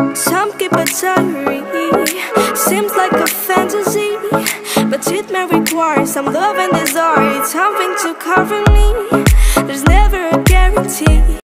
Some keep a diary, seems like a fantasy, but it may require some love and desire. It's something to cover me. There's